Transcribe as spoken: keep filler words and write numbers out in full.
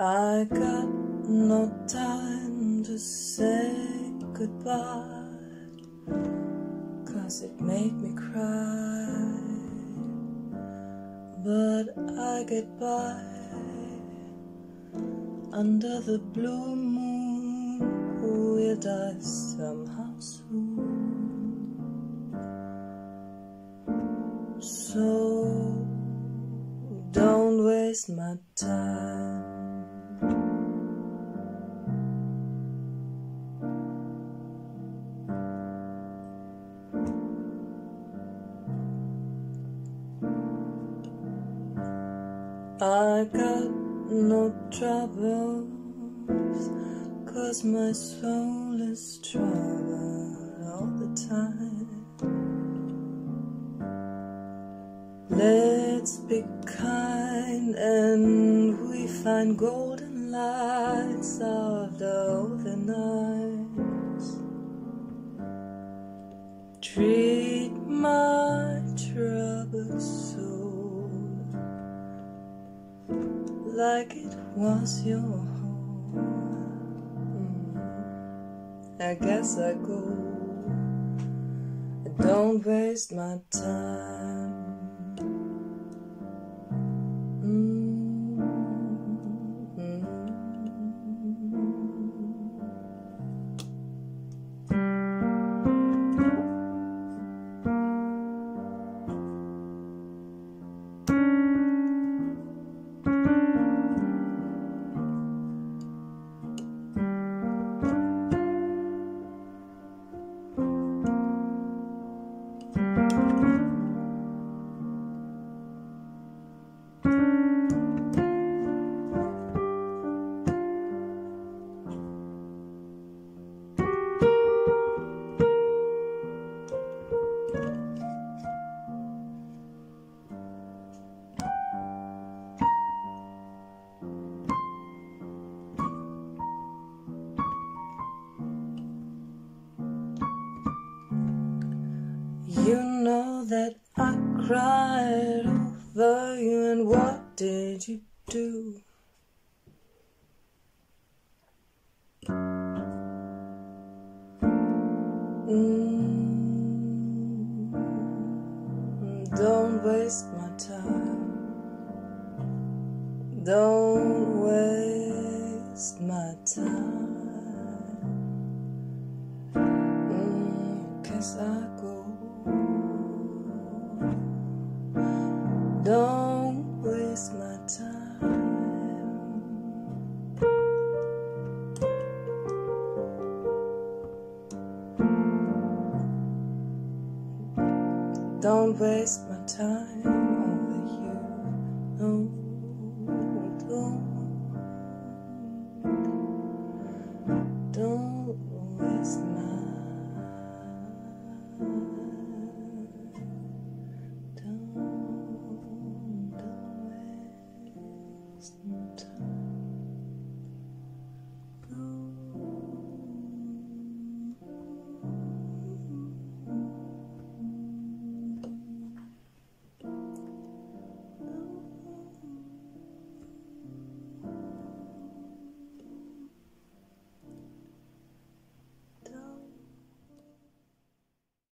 I got no time to say goodbye, 'cause it made me cry. But I get by under the blue moon. We'll die somehow soon. So don't waste my time. I got no troubles, 'cause my soul is troubled all the time. Let's be kind and we find golden lights after all the nights. Treat my troubled soul like it was your home. I guess I go. Don't waste my time. You know that I cried over you, and what did you do? Mm, don't waste my time. Don't waste my time. Mm, 'cause I go. Don't waste my time. Don't waste my time over you. No, don't. Don't waste my